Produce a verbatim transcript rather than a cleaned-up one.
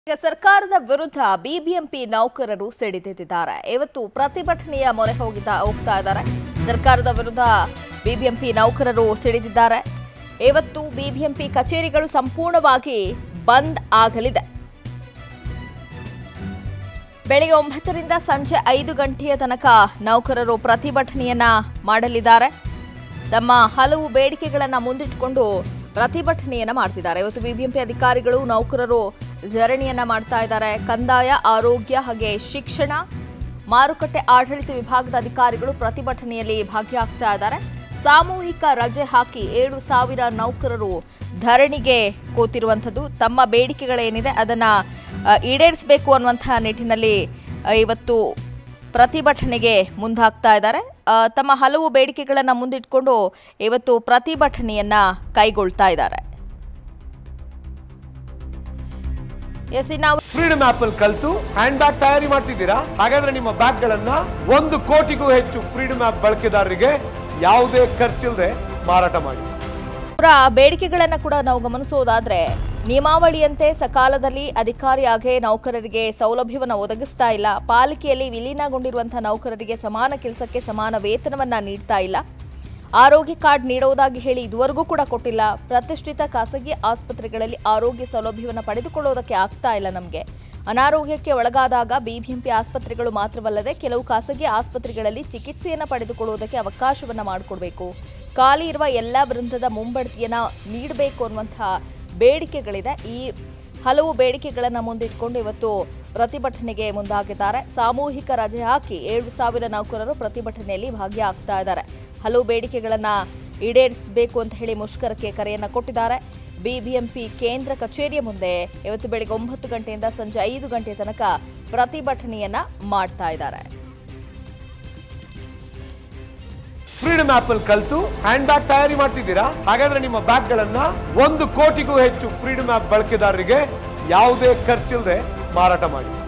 ಈಗ ಸರ್ಕಾರದ ವಿರುದ್ಧ ಬಿಬಿಎಂಪಿ ನೌಕರರು ಸಿಡಿದೆದ್ದಿದ್ದಾರೆ. ಇವತ್ತು ಪ್ರತಿಭಟನೆಯ ಮೊರೆ ಹೋಗಿದ್ದ ಹೋಗ್ತಾ ಇದ್ದಾರೆ. ಸರ್ಕಾರದ ವಿರುದ್ಧ ಬಿಬಿಎಂಪಿ ನೌಕರರು ಸಿಡಿದಿದ್ದಾರೆ. ಇವತ್ತು ಬಿಬಿಎಂಪಿ ಕಚೇರಿಗಳು ಸಂಪೂರ್ಣವಾಗಿ ಬಂದ್ ಆಗಲಿದೆ. ಬೆಳಗ್ಗೆ ಒಂಬತ್ತರಿಂದ ಸಂಜೆ ಐದು ಗಂಟೆಯ ತನಕ ನೌಕರರು ಪ್ರತಿಭಟನೆಯನ್ನ ಮಾಡಲಿದ್ದಾರೆ. ತಮ್ಮ ಹಲವು ಬೇಡಿಕೆಗಳನ್ನು ಮುಂದಿಟ್ಟುಕೊಂಡು ಪ್ರತಿಭಟನೆಯನ್ನ ಮಾಡ್ತಿದ್ದಾರೆ. ಇವತ್ತು ಬಿಬಿಎಂಪಿ ಅಧಿಕಾರಿಗಳು ನೌಕರರು ಧರಣಿಯನ್ನ ಮಾಡ್ತಾ ಇದ್ದಾರೆ. ಕಂದಾಯ, ಆರೋಗ್ಯ ಹಾಗೆ ಶಿಕ್ಷಣ, ಮಾರುಕಟ್ಟೆ ಆಡಳಿತ ವಿಭಾಗದ ಅಧಿಕಾರಿಗಳು ಪ್ರತಿಭಟನೆಯಲ್ಲಿ ಭಾಗಿಯಾಗ್ತಾ ಇದ್ದಾರೆ. ಸಾಮೂಹಿಕ ರಜೆ ಹಾಕಿ ಏಳು ಸಾವಿರ ನೌಕರರು ಧರಣಿಗೆ ಕೂತಿರುವಂಥದ್ದು. ತಮ್ಮ ಬೇಡಿಕೆಗಳೇನಿದೆ ಅದನ್ನ ಈಡೇರಿಸಬೇಕು ಅನ್ನುವಂತಹ ನಿಟ್ಟಿನಲ್ಲಿ ಇವತ್ತು ಪ್ರತಿಭಟನೆಗೆ ಮುಂದಾಗ್ತಾ ಇದ್ದಾರೆ. ತಮ್ಮ ಹಲವು ಬೇಡಿಕೆಗಳನ್ನು ಮುಂದಿಟ್ಕೊಂಡು ಇವತ್ತು ಪ್ರತಿಭಟನೆಯನ್ನ ಕೈಗೊಳ್ತಾ ಇದ್ದಾರೆ. ಫ್ರೀಡಮ್ ಆಪ್ ಅಲ್ಲಿ ಕಲ್ತು ಹ್ಯಾಂಡ್ ಬ್ಯಾಗ್ ತಯಾರಿ ಮಾಡ್ತಿದ್ದೀರಾ? ಹಾಗಾದ್ರೆ ನಿಮ್ಮ ಬ್ಯಾಗ್ ಗಳನ್ನ ಒಂದು ಕೋಟಿಗೂ ಹೆಚ್ಚು ಫ್ರೀಡಮ್ ಆಪ್ ಬಳಕೆದಾರರಿಗೆ ಯಾವುದೇ ಖರ್ಚಿಲ್ಲದೆ ಮಾರಾಟ ಮಾಡಿ. ಅವರ ಬೇಡಿಕೆಗಳನ್ನ ಕೂಡ ನಾವು ಗಮನಿಸೋದಾದ್ರೆ, ನಿಯಮಾವಳಿಯಂತೆ ಸಕಾಲದಲ್ಲಿ ಅಧಿಕಾರಿಯಾಗಿ ನೌಕರರಿಗೆ ಸೌಲಭ್ಯವನ್ನು ಒದಗಿಸ್ತಾ ಇಲ್ಲ. ಪಾಲಿಕೆಯಲ್ಲಿ ವಿಲೀನಗೊಂಡಿರುವಂತಹ ನೌಕರರಿಗೆ ಸಮಾನ ಕೆಲಸಕ್ಕೆ ಸಮಾನ ವೇತನವನ್ನ ನೀಡ್ತಾ ಇಲ್ಲ. ಆರೋಗ್ಯ ಕಾರ್ಡ್ ನೀಡುವುದಾಗಿ ಹೇಳಿ ಇದುವರೆಗೂ ಕೂಡ ಕೊಟ್ಟಿಲ್ಲ. ಪ್ರತಿಷ್ಠಿತ ಖಾಸಗಿ ಆಸ್ಪತ್ರೆಗಳಲ್ಲಿ ಆರೋಗ್ಯ ಸೌಲಭ್ಯವನ್ನು ಪಡೆದುಕೊಳ್ಳೋದಕ್ಕೆ ಆಗ್ತಾ ಇಲ್ಲ. ನಮಗೆ ಅನಾರೋಗ್ಯಕ್ಕೆ ಒಳಗಾದಾಗ ಬಿಬಿಎಂಪಿ ಆಸ್ಪತ್ರೆಗಳು ಮಾತ್ರವಲ್ಲದೆ ಕೆಲವು ಖಾಸಗಿ ಆಸ್ಪತ್ರೆಗಳಲ್ಲಿ ಚಿಕಿತ್ಸೆಯನ್ನು ಪಡೆದುಕೊಳ್ಳುವುದಕ್ಕೆ ಅವಕಾಶವನ್ನು ಮಾಡಿಕೊಡ್ಬೇಕು. ಖಾಲಿ ಇರುವ ಎಲ್ಲ ವೃಂದದ ಮುಂಬಡ್ತಿಯನ್ನ ನೀಡಬೇಕು ಅನ್ನುವಂತಹ ಬೇಡಿಕೆಗಳಿದೆ. ಈ ಹಲವು ಬೇಡಿಕೆಗಳನ್ನು ಮುಂದಿಟ್ಟುಕೊಂಡು ಇವತ್ತು ಪ್ರತಿಭಟನೆಗೆ ಮುಂದಾಗಿದ್ದಾರೆ. ಸಾಮೂಹಿಕ ರಜೆ ಹಾಕಿ ಏಳು ಸಾವಿರ ನೌಕರರು ಪ್ರತಿಭಟನೆಯಲ್ಲಿ ಭಾಗಿಯಾಗ್ತಾ ಇದ್ದಾರೆ. ಹಲವು ಬೇಡಿಕೆಗಳನ್ನು ಈಡೇರಿಸಬೇಕು ಅಂತ ಹೇಳಿ ಮುಷ್ಕರಕ್ಕೆ ಕರೆಯನ್ನು ಕೊಟ್ಟಿದ್ದಾರೆ. ಬಿಬಿಎಂಪಿ ಕೇಂದ್ರ ಕಚೇರಿಯ ಮುಂದೆ ಇವತ್ತು ಬೆಳಗ್ಗೆ ಒಂಬತ್ತು ಗಂಟೆಯಿಂದ ಸಂಜೆ ಐದು ಗಂಟೆ ತನಕ ಪ್ರತಿಭಟನೆಯನ್ನ ಮಾಡ್ತಾ ಇದ್ದಾರೆ. ಫ್ರೀಡಮ್ ಆಪ್ ಅಲ್ಲಿ ಕಲ್ತು ಹ್ಯಾಂಡ್ ಬ್ಯಾಗ್ ತಯಾರಿ ಮಾಡ್ತಿದ್ದೀರಾ? ಹಾಗಾದ್ರೆ ನಿಮ್ಮ ಬ್ಯಾಗ್ ಗಳನ್ನ ಒಂದು ಕೋಟಿಗೂ ಹೆಚ್ಚು ಫ್ರೀಡಮ್ ಆಪ್ ಬಳಕೆದಾರರಿಗೆ ಯಾವುದೇ ಖರ್ಚಿಲ್ಲದೆ ಮಾರಾಟ ಮಾಡಿ.